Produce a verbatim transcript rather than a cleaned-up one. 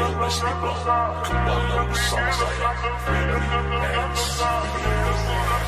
feel my sleep on. Kembali bersama saya, Freddy Hands.